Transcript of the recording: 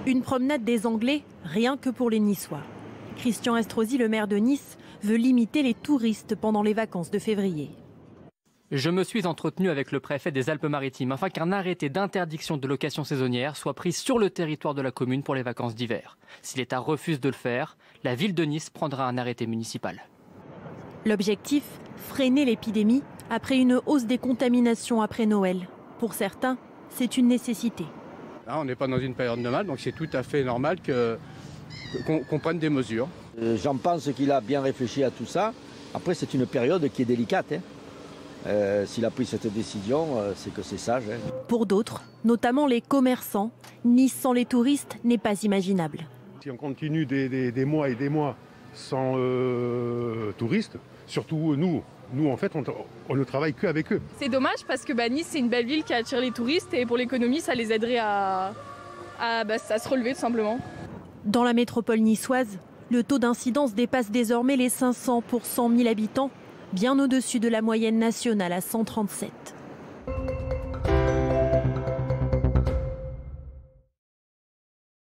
Une promenade des Anglais, rien que pour les Niçois. Christian Estrosi, le maire de Nice, veut limiter les touristes pendant les vacances de février. Je me suis entretenu avec le préfet des Alpes-Maritimes afin qu'un arrêté d'interdiction de location saisonnière soit pris sur le territoire de la commune pour les vacances d'hiver. Si l'État refuse de le faire, la ville de Nice prendra un arrêté municipal. L'objectif, freiner l'épidémie après une hausse des contaminations après Noël. Pour certains, c'est une nécessité. Là, on n'est pas dans une période normale, donc c'est tout à fait normal qu'on prenne des mesures. J'en pense qu'il a bien réfléchi à tout ça. Après, c'est une période qui est délicate. S'il a pris cette décision, c'est que c'est sage. Pour d'autres, notamment les commerçants, Nice sans les touristes n'est pas imaginable. Si on continue des mois et des mois sans touristes, surtout nous en fait, on ne travaille qu'avec eux. C'est dommage parce que Nice, c'est une belle ville qui attire les touristes et pour l'économie, ça les aiderait à se relever tout simplement. Dans la métropole niçoise, le taux d'incidence dépasse désormais les 500 pour 100 000 habitants, bien au-dessus de la moyenne nationale à 137.